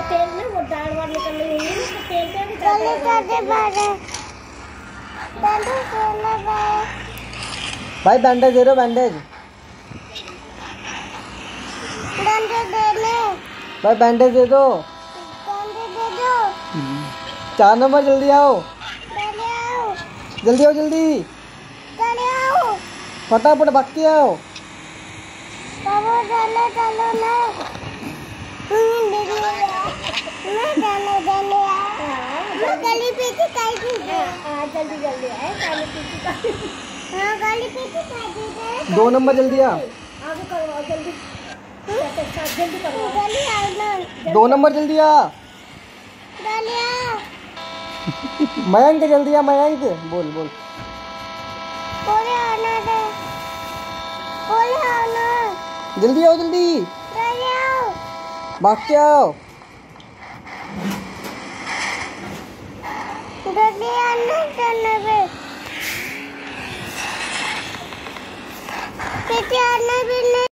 तेल में वो दाढ़ वार निकल रही होगी ना, तो तेल पे भी भाई बैंडेज दे दो, बैंडेज भाई, बैंडेज दे दो। 4 नंबर जल्दी आओ, जल्दी आओ, जल्दी फटाफट भाग के आओ। जल्दी जल्दी आए, 2 नंबर जल्दी आ, आगे करवाओ जल्दी, जल्दी करवाओ 2 नंबर जल्दी आ। मयंक जल्दी आ, मयंक बोल बोल। जल्दी आओ, जल्दी भाग के आओ। आना